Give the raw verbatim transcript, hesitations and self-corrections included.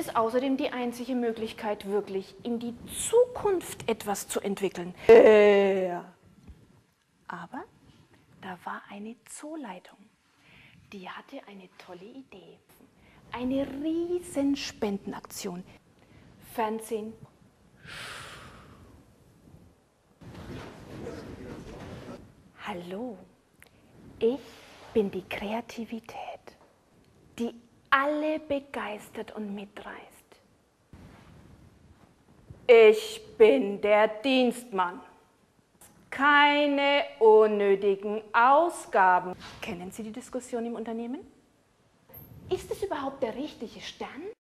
ist außerdem die einzige Möglichkeit, wirklich in die Zukunft etwas zu entwickeln. Äh. Aber da war eine Zooleitung, die hatte eine tolle Idee. Eine riesen Spendenaktion. Fernsehen. Hallo, ich bin die Kreativität, die alle begeistert und mitreißt. Ich bin der Dienstmann. Keine unnötigen Ausgaben. Kennen Sie die Diskussion im Unternehmen? Ist es überhaupt der richtige Stern?